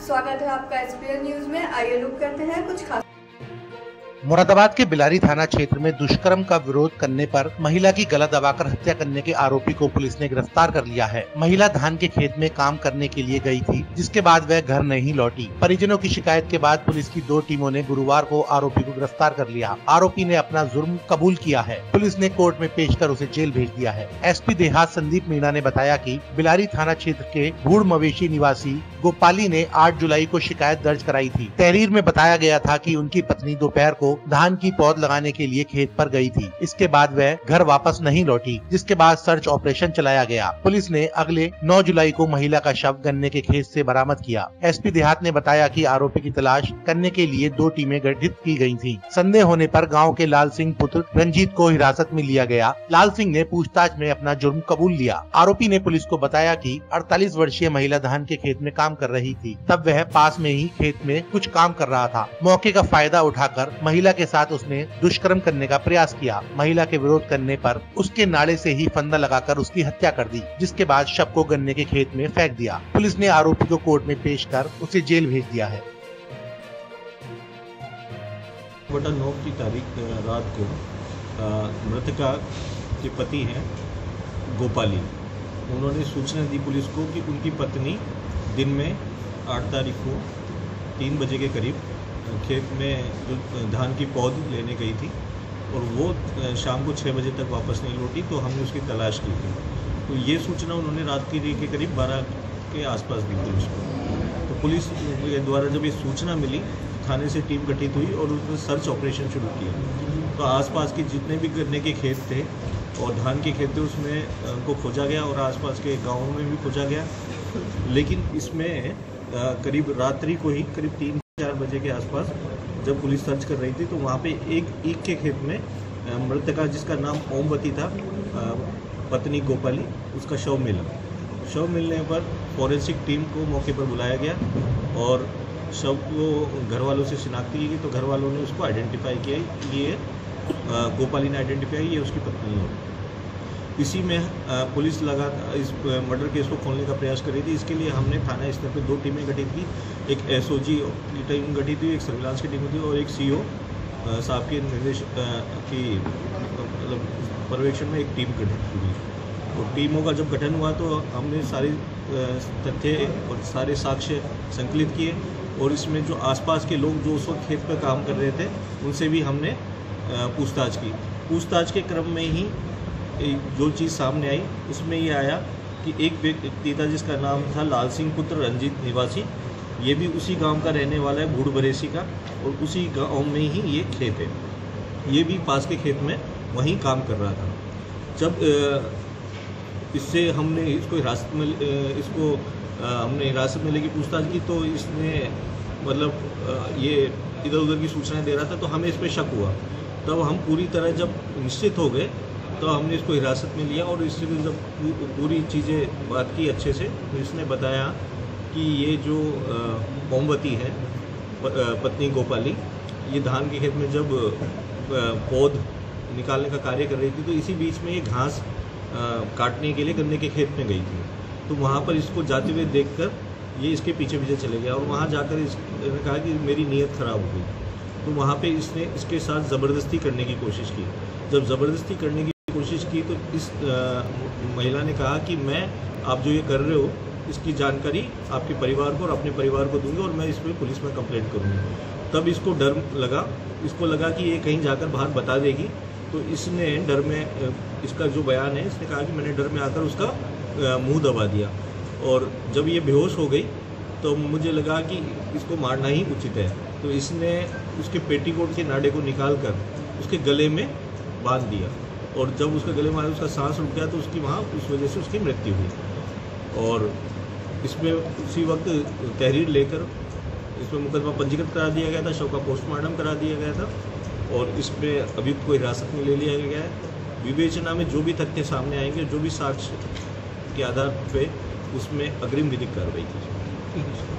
स्वागत है आपका एसपीएन न्यूज में। आइए रुक करते हैं कुछ खास। मुरादाबाद के बिलारी थाना क्षेत्र में दुष्कर्म का विरोध करने पर महिला की गला दबाकर हत्या करने के आरोपी को पुलिस ने गिरफ्तार कर लिया है। महिला धान के खेत में काम करने के लिए गई थी, जिसके बाद वह घर नहीं लौटी। परिजनों की शिकायत के बाद पुलिस की 2 टीमों ने गुरुवार को आरोपी को गिरफ्तार कर लिया। आरोपी ने अपना जुर्म कबूल किया है। पुलिस ने कोर्ट में पेश कर उसे जेल भेज दिया है। एसपी देहात संदीप मीणा ने बताया कि बिलारी थाना क्षेत्र के भूड़ मवेशी निवासी गोपाली ने 8 जुलाई को शिकायत दर्ज कराई थी। तहरीर में बताया गया था कि उनकी पत्नी दोपहर को धान की पौध लगाने के लिए खेत पर गई थी। इसके बाद वह घर वापस नहीं लौटी, जिसके बाद सर्च ऑपरेशन चलाया गया। पुलिस ने अगले 9 जुलाई को महिला का शव गन्ने के खेत से बरामद किया। एसपी देहात ने बताया कि आरोपी की तलाश करने के लिए 2 टीमें गठित की गई थीं। संदेह होने पर गांव के लाल सिंह पुत्र रंजीत को हिरासत में लिया गया। लाल सिंह ने पूछताछ में अपना जुर्म कबूल लिया। आरोपी ने पुलिस को बताया कि 48 वर्षीय महिला धान के खेत में काम कर रही थी। तब वह पास में ही खेत में कुछ काम कर रहा था। मौके का फायदा उठाकर महिला के साथ उसने दुष्कर्म करने का प्रयास किया। महिला के विरोध करने पर उसके नाड़े से ही फंदा लगाकर उसकी हत्या कर दी, जिसके बाद शव को गन्ने के खेत में फेंक दिया। पुलिस ने आरोपी को कोर्ट में पेश कर उसे जेल भेज दिया है। 9 की तारीख रात को मृतका के पति हैं गोपाली, उन्होंने सूचना दी पुलिस को कि उनकी पत्नी दिन में 8 तारीख को 3 बजे के करीब खेत में जो धान की पौध लेने गई थी और वो शाम को 6 बजे तक वापस नहीं लौटी, तो हमने उसकी तलाश की थी। तो ये सूचना उन्होंने रात के करीब 12 के आसपास दी पुलिस को। तो पुलिस द्वारा जब ये सूचना मिली, थाने से टीम गठित हुई और उसने सर्च ऑपरेशन शुरू किया। तो आसपास के जितने भी गन्ने के खेत थे और धान के खेत थे उसमें उनको खोजा गया और आसपास के गाँवों में भी खोजा गया। लेकिन इसमें करीब रात्रि को ही करीब 3-4 बजे के आसपास जब पुलिस सर्च कर रही थी तो वहाँ पे एक ईख के खेत में मृतका जिसका नाम ओमवती था, पत्नी गोपाली, उसका शव मिला। शव मिलने पर फॉरेंसिक टीम को मौके पर बुलाया गया और शव को घर वालों से शिनाख्त की गई। तो घर वालों ने उसको आइडेंटिफाई किया, ये गोपाली ने आइडेंटिफाई, ये उसकी पत्नी है। इसी में पुलिस लगातार इस मर्डर केस को खोलने का प्रयास कर रही थी। इसके लिए हमने थाना स्तर पर 2 टीमें गठित की, एक एसओजी की टीम गठित हुई, एक सर्विलांस की टीम थी और एक सीओ साहब के निर्देश की मतलब पर्यवेक्षण में एक टीम गठित हुई। तो टीमों का जब गठन हुआ तो हमने सारी तथ्य और सारे साक्ष्य संकलित किए और इसमें जो आसपास के लोग जो उस वक्त खेत पर काम कर रहे थे उनसे भी हमने पूछताछ की। पूछताछ के क्रम में ही जो चीज़ सामने आई उसमें ये आया कि एक व्यक्ति था जिसका नाम था लाल सिंह पुत्र रंजीत निवासी, ये भी उसी गांव का रहने वाला है, भूड़ बरेसी का, और उसी गांव में ही ये खेत है। ये भी पास के खेत में वहीं काम कर रहा था। जब इससे हमने इसको हमने हिरासत में लेके पूछताछ की तो इसने मतलब ये इधर उधर की सूचनाएं दे रहा था, तो हमें इस पर शक हुआ। तब हम पूरी तरह जब निश्चित हो गए तो हमने इसको हिरासत में लिया और इससे जब पूरी चीज़ें बात की अच्छे से, तो इसने बताया कि ये जो ओमवती है पत्नी गोपाली, ये धान के खेत में जब पौध निकालने का कार्य कर रही थी तो इसी बीच में ये घास काटने के लिए गन्ने के खेत में गई थी। तो वहाँ पर इसको जाते हुए देखकर ये इसके पीछे पीछे चले गया और वहाँ जाकर इसने कहा कि मेरी नीयत ख़राब हो गई। तो वहाँ पे इसने इसके साथ ज़बरदस्ती करने की कोशिश की। जब ज़बरदस्ती करने की कोशिश की तो इस महिला ने कहा कि मैं आप जो ये कर रहे हो इसकी जानकारी आपके परिवार को और अपने परिवार को दूंगी और मैं इस पर पुलिस में कंप्लेंट करूँगी। तब इसको डर लगा, इसको लगा कि ये कहीं जाकर बाहर बता देगी, तो इसने डर में इसका जो बयान है, इसने कहा कि मैंने डर में आकर उसका मुंह दबा दिया और जब ये बेहोश हो गई तो मुझे लगा कि इसको मारना ही उचित है। तो इसने उसके पेटीकोट के नाड़े को निकाल कर उसके गले में बांध दिया और जब उसके गले में उसका सांस रुक गया तो उसकी वहाँ उस वजह से उसकी मृत्यु हुई। और इसमें उसी वक्त तहरीर लेकर इसमें मुकदमा पंजीकृत करा दिया गया था, शव का पोस्टमार्टम करा दिया गया था और इसमें अभियुक्त को हिरासत में ले लिया गया है। विवेचना में जो भी तथ्य सामने आएंगे, जो भी साक्ष्य के आधार पे उसमें अग्रिम विधिक कार्रवाई की जाएगी।